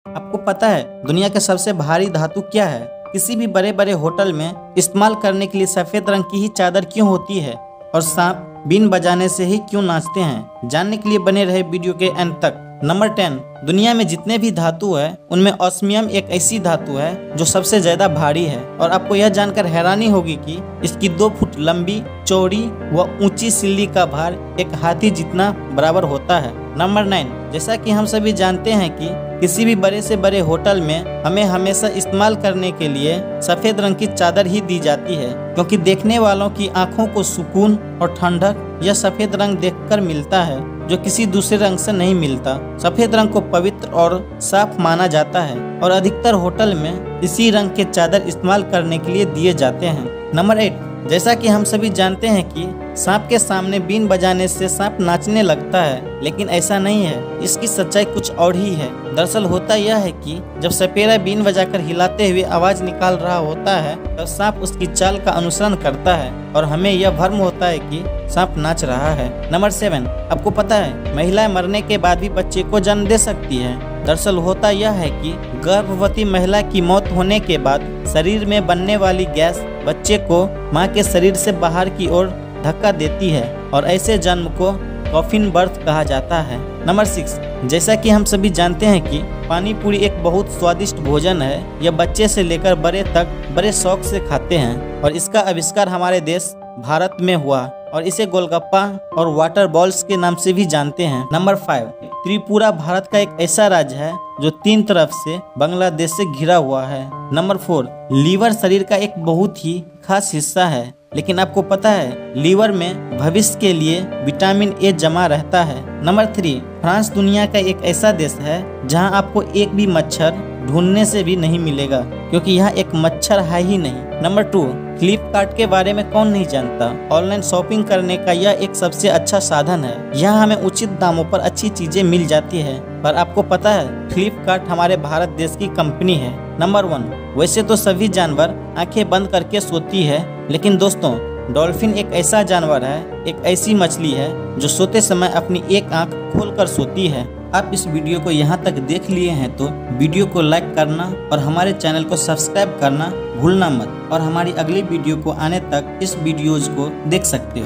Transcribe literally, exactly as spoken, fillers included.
आपको पता है दुनिया का सबसे भारी धातु क्या है? किसी भी बड़े बड़े होटल में इस्तेमाल करने के लिए सफेद रंग की ही चादर क्यों होती है और सांप बीन बजाने से ही क्यों नाचते हैं? जानने के लिए बने रहे वीडियो के अंत तक। नंबर टेन, दुनिया में जितने भी धातु है उनमें ऑस्मियम एक ऐसी धातु है जो सबसे ज्यादा भारी है और आपको यह जानकर हैरानी होगी कि इसकी दो फुट लंबी, चौड़ी व ऊंची सिल्ली का भार एक हाथी जितना बराबर होता है। नंबर नाइन, जैसा कि हम सभी जानते हैं कि किसी भी बड़े से बड़े होटल में हमें हमेशा इस्तेमाल करने के लिए सफेद रंग की चादर ही दी जाती है, क्योंकि देखने वालों की आंखों को सुकून और ठंडक यह सफेद रंग देखकर मिलता है जो किसी दूसरे रंग से नहीं मिलता। सफेद रंग को पवित्र और साफ माना जाता है और अधिकतर होटल में इसी रंग के चादर इस्तेमाल करने के लिए दिए जाते हैं। नंबर एट, जैसा कि हम सभी जानते हैं कि सांप के सामने बीन बजाने से सांप नाचने लगता है, लेकिन ऐसा नहीं है। इसकी सच्चाई कुछ और ही है। दरअसल होता यह है कि जब सपेरा बीन बजाकर हिलाते हुए आवाज निकाल रहा होता है तब सांप उसकी चाल का अनुसरण करता है और हमें यह भ्रम होता है कि सांप नाच रहा है। नंबर सेवन, आपको पता है महिलाएं मरने के बाद भी बच्चे को जन्म दे सकती है। दरअसल होता यह है कि गर्भवती महिला की मौत होने के बाद शरीर में बनने वाली गैस बच्चे को मां के शरीर से बाहर की ओर धक्का देती है और ऐसे जन्म को कॉफिन बर्थ कहा जाता है। नंबर सिक्स, जैसा कि हम सभी जानते हैं कि पानी पूरी एक बहुत स्वादिष्ट भोजन है। यह बच्चे से लेकर बड़े तक बड़े शौक से खाते हैं और इसका आविष्कार हमारे देश भारत में हुआ और इसे गोलगप्पा और वाटर बॉल्स के नाम से भी जानते हैं। नंबर फाइव, त्रिपुरा भारत का एक ऐसा राज्य है जो तीन तरफ से बांग्लादेश से घिरा हुआ है। नंबर फोर, लीवर शरीर का एक बहुत ही खास हिस्सा है, लेकिन आपको पता है लीवर में भविष्य के लिए विटामिन ए जमा रहता है। नंबर थ्री, फ्रांस दुनिया का एक ऐसा देश है जहां आपको एक भी मच्छर ढूंढने से भी नहीं मिलेगा, क्योंकि यहाँ एक मच्छर है ही नहीं। नंबर टू, फ्लिपकार्ट के बारे में कौन नहीं जानता। ऑनलाइन शॉपिंग करने का यह एक सबसे अच्छा साधन है। यहाँ हमें उचित दामों पर अच्छी चीजें मिल जाती है। पर आपको पता है फ्लिपकार्ट हमारे भारत देश की कंपनी है। नंबर वन, वैसे तो सभी जानवर आंखें बंद करके सोती है, लेकिन दोस्तों डॉल्फिन एक ऐसा जानवर है, एक ऐसी मछली है जो सोते समय अपनी एक आंख खोलकर सोती है। आप इस वीडियो को यहाँ तक देख लिए हैं तो वीडियो को लाइक करना और हमारे चैनल को सब्सक्राइब करना भूलना मत, और हमारी अगली वीडियो को आने तक इस वीडियोज को देख सकते हो।